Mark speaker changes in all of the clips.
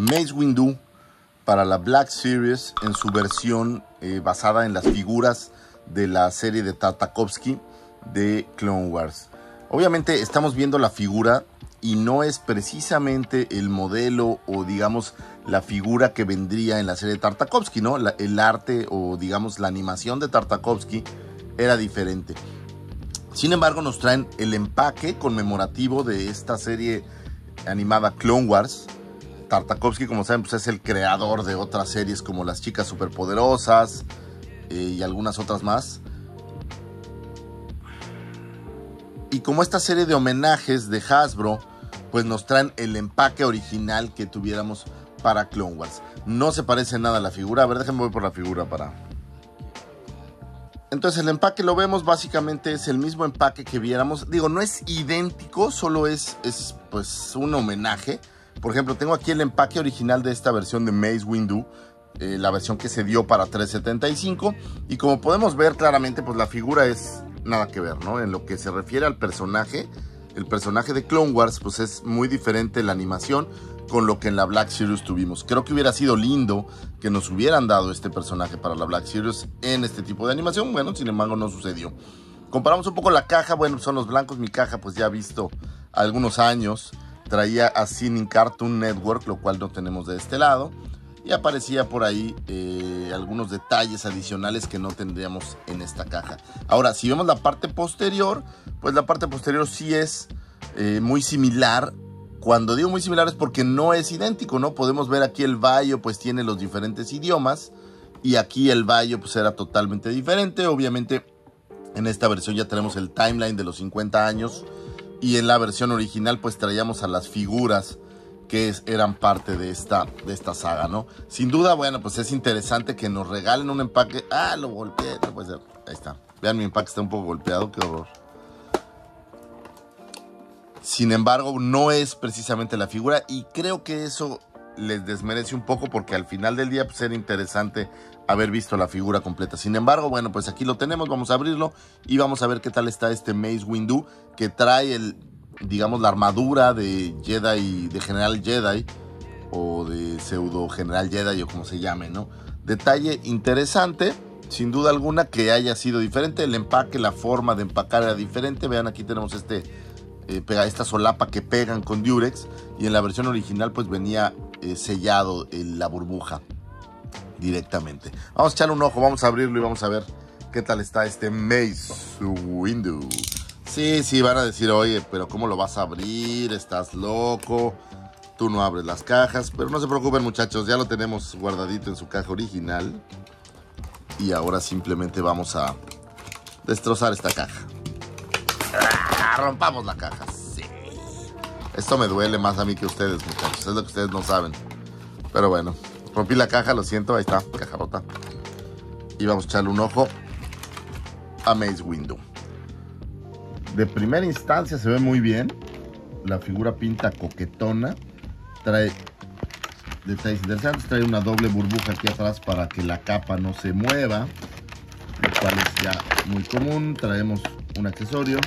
Speaker 1: Mace Windu para la Black Series en su versión basada en las figuras de la serie de Tartakovsky de Clone Wars. Obviamente estamos viendo la figura y no es precisamente el modelo o digamos la figura que vendría en la serie de Tartakovsky, ¿no? El arte o digamos la animación de Tartakovsky era diferente. Sin embargo, nos traen el empaque conmemorativo de esta serie animada Clone Wars. Tartakovsky, como saben, pues es el creador de otras series como Las Chicas Superpoderosas y algunas otras más. Y como esta serie de homenajes de Hasbro, pues nos traen el empaque original que tuviéramos para Clone Wars. No se parece nada a la figura. A ver, déjenme voy por la figura para... Entonces el empaque lo vemos, básicamente es el mismo empaque que viéramos. Digo, no es idéntico, solo es pues un homenaje. Por ejemplo, tengo aquí el empaque original de esta versión de Mace Windu, la versión que se dio para 375. Y como podemos ver claramente, pues la figura es nada que ver, ¿no? En lo que se refiere al personaje, el personaje de Clone Wars, pues es muy diferente la animación con lo que en la Black Series tuvimos. Creo que hubiera sido lindo que nos hubieran dado este personaje para la Black Series en este tipo de animación. Bueno, sin embargo no sucedió. Comparamos un poco la caja. Bueno, son los blancos. Mi caja pues ya ha visto algunos años. Traía a Cine Cartoon Network, lo cual no tenemos de este lado. Y aparecía por ahí algunos detalles adicionales que no tendríamos en esta caja. Ahora, si vemos la parte posterior, pues la parte posterior sí es muy similar. Cuando digo muy similar es porque no es idéntico, ¿no? Podemos ver aquí el Bayo, pues tiene los diferentes idiomas. Y aquí el Bayo, pues era totalmente diferente. Obviamente, en esta versión ya tenemos el timeline de los 50 años. Y en la versión original, pues traíamos a las figuras que eran parte de esta saga, ¿no? Sin duda, bueno, pues es interesante que nos regalen un empaque. ¡Ah, lo golpeé! No puede ser. Ahí está. Vean, mi empaque está un poco golpeado. ¡Qué horror! Sin embargo, no es precisamente la figura y creo que eso les desmerece un poco porque al final del día pues era interesante haber visto la figura completa. Sin embargo, bueno, pues aquí lo tenemos, vamos a abrirlo y vamos a ver qué tal está este Mace Windu que trae digamos, la armadura de Jedi, de General Jedi o de Pseudo General Jedi o como se llame, ¿no? Detalle interesante, sin duda alguna que haya sido diferente. El empaque, la forma de empacar era diferente. Vean, aquí tenemos esta solapa que pegan con Durex y en la versión original pues venía sellado la burbuja directamente. Vamos a echarle un ojo, vamos a abrirlo y vamos a ver qué tal está este Mace Windu. Sí, van a decir, oye, pero ¿cómo lo vas a abrir? ¿Estás loco? Tú no abres las cajas, pero no se preocupen muchachos, ya lo tenemos guardadito en su caja original y ahora simplemente vamos a destrozar esta caja. Rompamos la caja, sí. Esto me duele más a mí que a ustedes, muchachos. Es lo que ustedes no saben. Pero bueno, rompí la caja, lo siento. Ahí está, caja rota. Y vamos a echarle un ojo a Mace Windu. De primera instancia se ve muy bien. La figura pinta coquetona. Trae detalles interesantes. Trae una doble burbuja aquí atrás para que la capa no se mueva, lo cual es ya muy común. Traemos un accesorio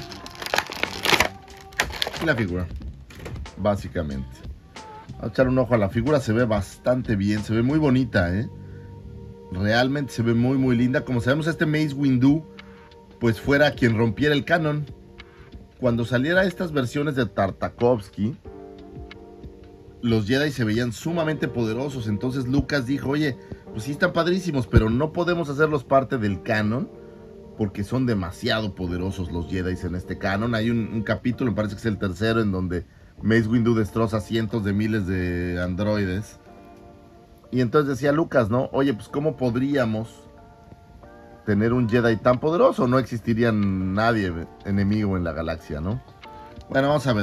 Speaker 1: y la figura, básicamente. Vamos a echar un ojo a la figura. Se ve bastante bien, se ve muy bonita, realmente se ve muy muy linda. Como sabemos, este Mace Windu pues fuera quien rompiera el canon. Cuando saliera estas versiones de Tartakovsky, los Jedi se veían sumamente poderosos. Entonces Lucas dijo, oye, pues sí están padrísimos, pero no podemos hacerlos parte del canon porque son demasiado poderosos los Jedi en este canon. Hay un capítulo, me parece que es el tercero, en donde Mace Windu destroza cientos de miles de androides. Y entonces decía Lucas, ¿no? Oye, pues ¿cómo podríamos tener un Jedi tan poderoso? No existiría nadie enemigo en la galaxia, ¿no? Bueno, vamos a ver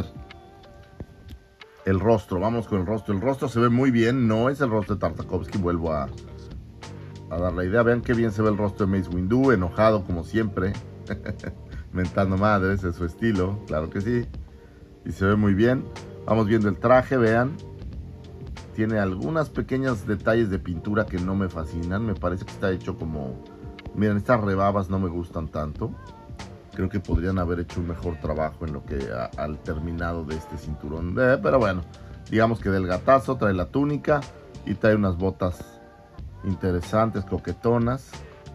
Speaker 1: el rostro, vamos con el rostro. El rostro se ve muy bien, no es el rostro de Tartakovsky, vuelvo a dar la idea. Vean qué bien se ve el rostro de Mace Windu, enojado como siempre, mentando madres, es su estilo, claro que sí, y se ve muy bien. Vamos viendo el traje, vean, tiene algunos pequeños detalles de pintura que no me fascinan. Me parece que está hecho como, miren, estas rebabas no me gustan tanto. Creo que podrían haber hecho un mejor trabajo en lo que al terminado de este cinturón, pero bueno, digamos que del gatazo, trae la túnica y trae unas botas interesantes, coquetonas.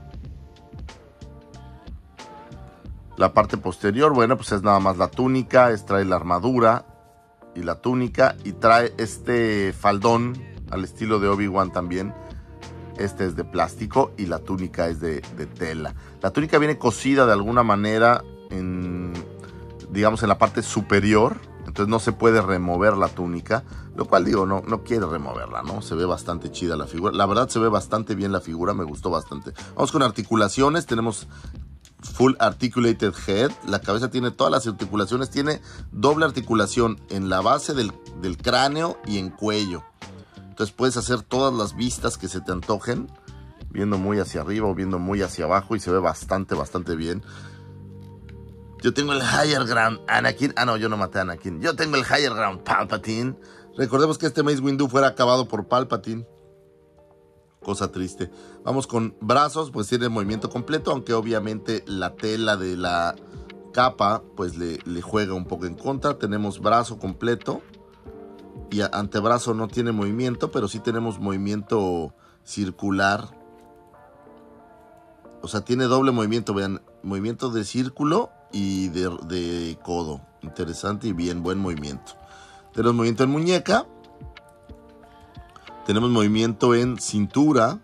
Speaker 1: La parte posterior, bueno, pues es nada más la túnica, trae la armadura y la túnica y trae este faldón al estilo de Obi-Wan también. Este es de plástico y la túnica es de tela. La túnica viene cosida de alguna manera digamos en la parte superior, entonces no se puede remover la túnica, lo cual digo, no quiere removerla, ¿no? Se ve bastante chida la figura, la verdad se ve bastante bien la figura, me gustó bastante. Vamos con articulaciones, tenemos Full Articulated Head, la cabeza tiene todas las articulaciones, tiene doble articulación en la base del cráneo y en cuello. Entonces puedes hacer todas las vistas que se te antojen, viendo muy hacia arriba o viendo muy hacia abajo y se ve bastante bien. Yo tengo el Higher Ground Anakin. Ah, no, yo no maté a Anakin. Yo tengo el Higher Ground Palpatine. Recordemos que este Mace Windu fuera acabado por Palpatine. Cosa triste. Vamos con brazos, pues tiene movimiento completo, aunque obviamente la tela de la capa pues le juega un poco en contra. Tenemos brazo completo y antebrazo no tiene movimiento, pero sí tenemos movimiento circular. O sea, tiene doble movimiento, vean, movimiento de círculo y de codo. Interesante y bien, buen movimiento. Tenemos movimiento en muñeca. Tenemos movimiento en cintura.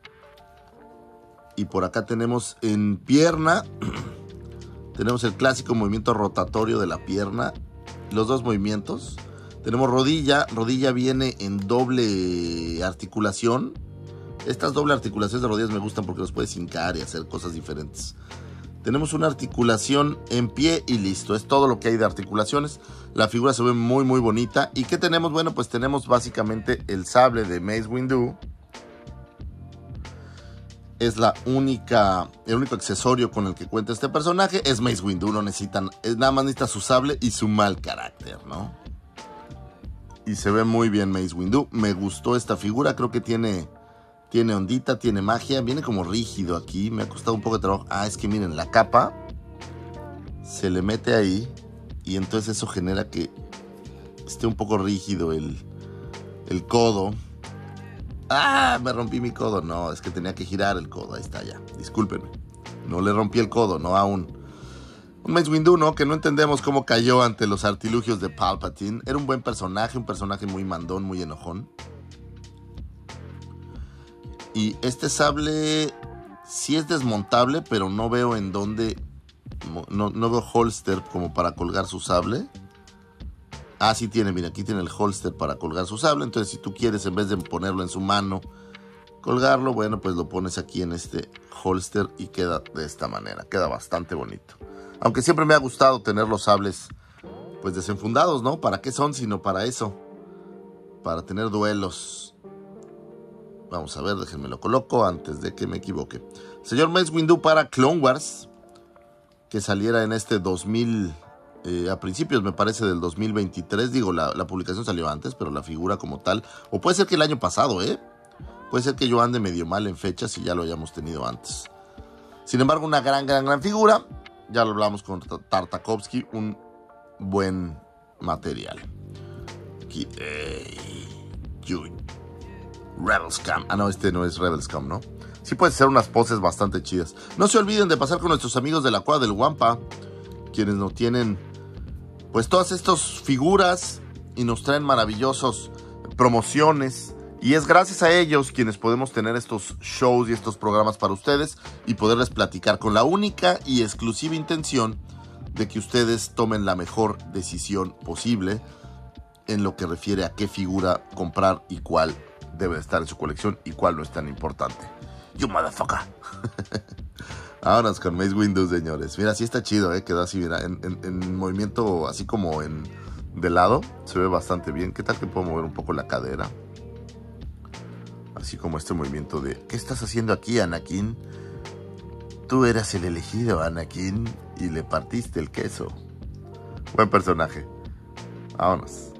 Speaker 1: Y por acá tenemos en pierna. Tenemos el clásico movimiento rotatorio de la pierna. Los dos movimientos. Tenemos rodilla. Rodilla viene en doble articulación. Estas doble articulaciones de rodillas me gustan porque los puedes hincar y hacer cosas diferentes. Tenemos una articulación en pie y listo. Es todo lo que hay de articulaciones. La figura se ve muy bonita. ¿Y qué tenemos? Bueno, pues tenemos básicamente el sable de Mace Windu. Es el único accesorio con el que cuenta este personaje. Es Mace Windu, nada más necesita su sable y su mal carácter, ¿no? Y se ve muy bien Mace Windu. Me gustó esta figura, creo que tiene ondita, tiene magia, viene como rígido aquí, me ha costado un poco de trabajo. Ah, es que miren, la capa se le mete ahí y entonces eso genera que esté un poco rígido el codo. ¡Ah! Me rompí mi codo. No, es que tenía que girar el codo, ahí está ya, discúlpenme. No le rompí el codo, no aún. Un Mace Windu, ¿no? Que no entendemos cómo cayó ante los artilugios de Palpatine. Era un buen personaje, un personaje muy mandón, muy enojón. Y este sable sí es desmontable, pero no veo en dónde. No veo holster como para colgar su sable. Ah, sí tiene, mira, aquí tiene el holster para colgar su sable. Entonces, si tú quieres, en vez de ponerlo en su mano, colgarlo, bueno, pues lo pones aquí en este holster y queda de esta manera. Queda bastante bonito. Aunque siempre me ha gustado tener los sables, pues desenfundados, ¿no? ¿Para qué son? Sino para eso. Para tener duelos. Vamos a ver, déjenme lo coloco antes de que me equivoque. Señor Mace Windu para Clone Wars, que saliera en este 2000, a principios me parece del 2023. Digo, la publicación salió antes, pero la figura como tal, o puede ser que el año pasado, puede ser que yo ande medio mal en fechas y ya lo hayamos tenido antes. Sin embargo, una gran figura. Ya lo hablamos con Tartakovsky, un buen material. Aquí, Rebel Scum. Ah, no, este no es Rebel Scum, ¿no? Sí puede ser unas poses bastante chidas. No se olviden de pasar con nuestros amigos de la Cueva del Wampa, quienes nos tienen, pues, todas estas figuras y nos traen maravillosos promociones. Y es gracias a ellos quienes podemos tener estos shows y estos programas para ustedes y poderles platicar con la única y exclusiva intención de que ustedes tomen la mejor decisión posible en lo que refiere a qué figura comprar y cuál debe estar en su colección y cuál no es tan importante. You motherfucker. Vámonos con Mace Windu, señores. Mira, sí está chido, quedó así, mira, en movimiento así como de lado. Se ve bastante bien. ¿Qué tal que puedo mover un poco la cadera? Así como este movimiento de... ¿Qué estás haciendo aquí, Anakin? Tú eras el elegido, Anakin, y le partiste el queso. Buen personaje. Vámonos.